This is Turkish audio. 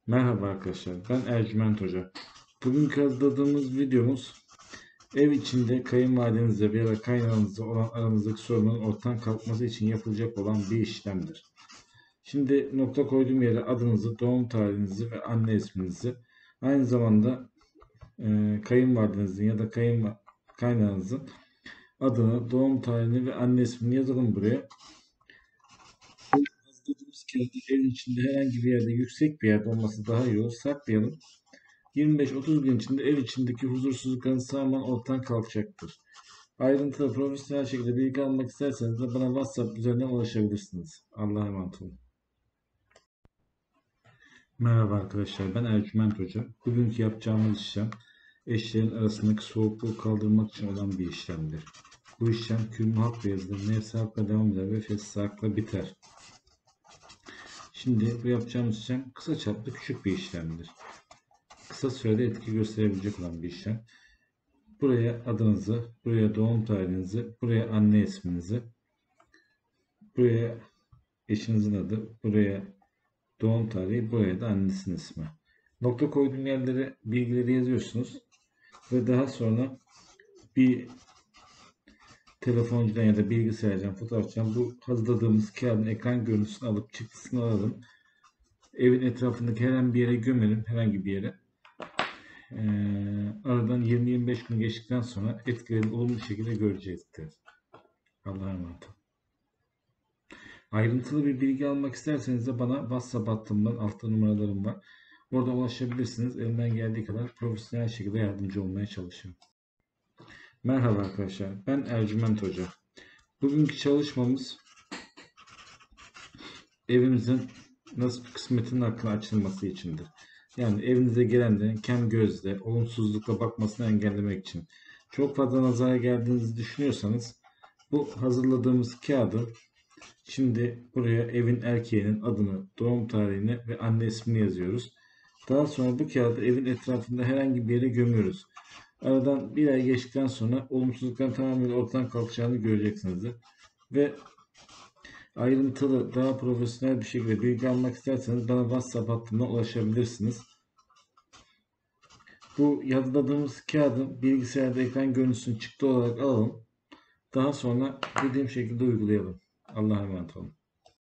Merhaba arkadaşlar, ben Ercüment Hoca. Bugünkü hazırladığımız videomuz ev içinde kayınvalidenizle veya kaynağınızla olan aranızdaki sorunun ortadan kalkması için yapılacak olan bir işlemdir. Şimdi nokta koyduğum yere adınızı, doğum tarihinizi ve anne isminizi, aynı zamanda kayınvalidenizin ya da kaynağınızın adını, doğum tarihini ve anne ismini yazalım buraya. Hazırladığımız kağıdı evin içinde herhangi bir yerde, yüksek bir yerde olması daha iyi olur. Saklayalım. 25-30 gün içinde ev içindeki huzursuzlukların tamamen ortadan kalkacaktır. Ayrıntılı profesyonel şekilde bilgi almak isterseniz de bana WhatsApp üzerinden ulaşabilirsiniz. Allah'a emanet olun. Merhaba arkadaşlar, ben Ercüment Hoca. Bugünkü yapacağımız işlem eşlerin arasındaki soğukluğu kaldırmak için olan bir işlemdir. Bu işlem kürmü hakla yazılır, nefsi hakla devam eder ve fesli hakla biter. Şimdi bu yapacağımız işlem kısa çaplı küçük bir işlemdir. Kısa sürede etki gösterebilecek olan bir işlem. Buraya adınızı, buraya doğum tarihinizi, buraya anne isminizi, buraya eşinizin adı, buraya doğum tarihi, buraya da annesinin ismi. Nokta koyduğum yerlere bilgileri yazıyorsunuz ve daha sonra bir telefoncudan ya da bilgisayardan, fotoğrafçıdan bu hazırladığımız kağıdın ekran görüntüsünü alıp çıktısını alalım. Evin etrafındaki herhangi bir yere gömelim, herhangi bir yere. Aradan 20-25 gün geçtikten sonra etkilerini olumlu bir şekilde görecektir. Allah'a emanet olun. Ayrıntılı bir bilgi almak isterseniz de bana WhatsApp hattımdan, altta numaralarım var. Orada ulaşabilirsiniz. Elimden geldiği kadar profesyonel şekilde yardımcı olmaya çalışıyorum. Merhaba arkadaşlar, ben Ercüment Hoca. Bugünkü çalışmamız evimizin nasıl bir kısmetinin hakkında açılması içindir. Yani evinize gelenlerin kem gözle, olumsuzlukla bakmasını engellemek için. Çok fazla nazara geldiğinizi düşünüyorsanız bu hazırladığımız kağıdı şimdi buraya evin erkeğinin adını, doğum tarihini ve anne ismini yazıyoruz. Daha sonra bu kağıdı evin etrafında herhangi bir yere gömüyoruz. Aradan bir ay geçtikten sonra olumsuzlukların tamamen ortadan kalkacağını göreceksiniz. Ve ayrıntılı, daha profesyonel bir şekilde bilgi almak isterseniz bana WhatsApp hattından ulaşabilirsiniz. Bu yazıladığımız kağıdın bilgisayarda ekran görüntüsünü çıktı olarak alalım. Daha sonra dediğim şekilde uygulayalım. Allah'a emanet olun.